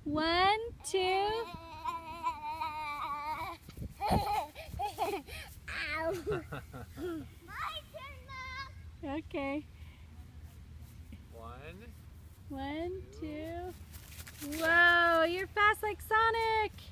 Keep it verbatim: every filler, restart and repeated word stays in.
One, two. Ow. My turn, Mom. Okay. One. One, two. Whoa, you're fast like Sonic.